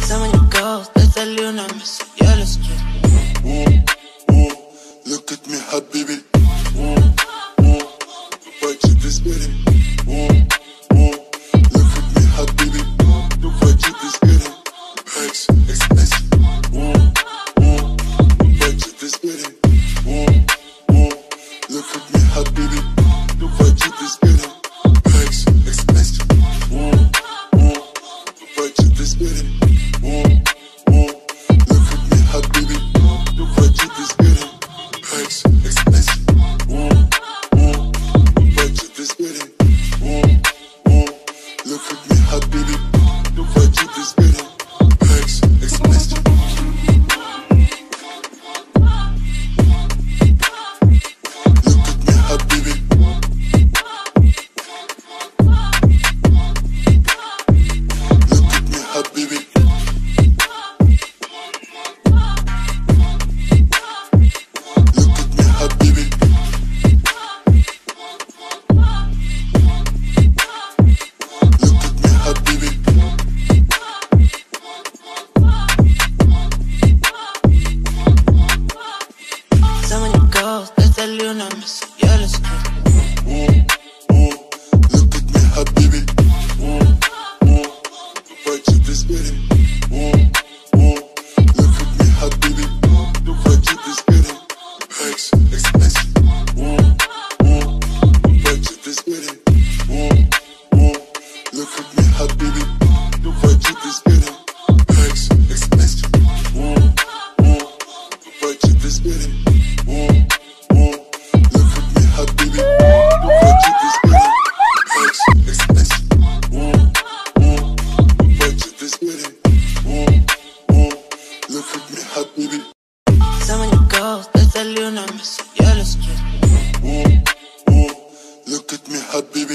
Самый голос, это Люна, место, я леске. Look at me, habibi. What you just getting? Look at me, habibi. What you just getting? Packs, expensive. What you just getting? Look at me, habibi. What you just getting? Packs, expensive. What you just getting? Look at me, habibi. What you just getting? Packs, expensive. What you just getting? Look at me, habibi. What you just getting? Packs, expensive. Look at me, habibi. Look at me, habibi. Look at me, habibi. Look at me, habibi. Самый голос, это Люна, место, я леске. Look at me, habibi. What you just getting? Look at me, habibi. What you just getting? Packs, expensive. What you just getting? Look at me, habibi. What you just getting? Packs, expensive. What you just getting? Look at me, habibi. What you just getting? Packs, expensive. What you just getting? Look at me, habibi. Самый голос, это Люна, место, я леске. Look at me, habibi.